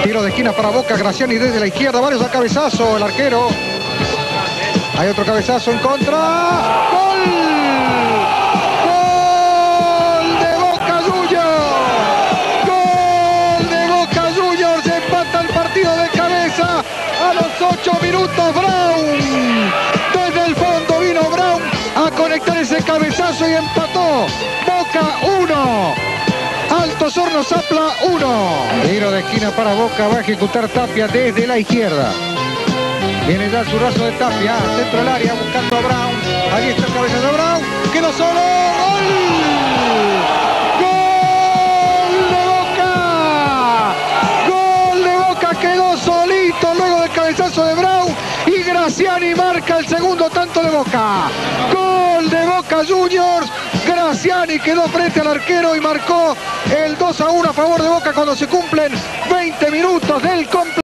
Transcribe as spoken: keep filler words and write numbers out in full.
Tiro de esquina para Boca, Graciani desde la izquierda, varios a cabezazo, el arquero. Hay otro cabezazo en contra. ¡Gol! ¡Gol de Boca Juniors! ¡Gol de Boca Juniors! Empata el partido de cabeza a los ocho minutos. Brown. Desde el fondo vino Brown a conectar ese cabezazo y empató. Boca uno. Altos Hornos Zapla uno. Tiro de esquina para Boca, va a ejecutar Tapia desde la izquierda. Viene ya el zurrazo de Tapia, centro del área, buscando a Brown. Ahí está el cabezazo de Brown, quedó solo. ¡Gol! ¡Gol de Boca! ¡Gol de Boca! Quedó solito luego del cabezazo de Brown. Y Graciani marca el segundo tanto de Boca. ¡Gol de Boca Juniors! Graciani quedó frente al arquero y marcó el dos a uno a favor de Boca cuando se cumplen veinte minutos.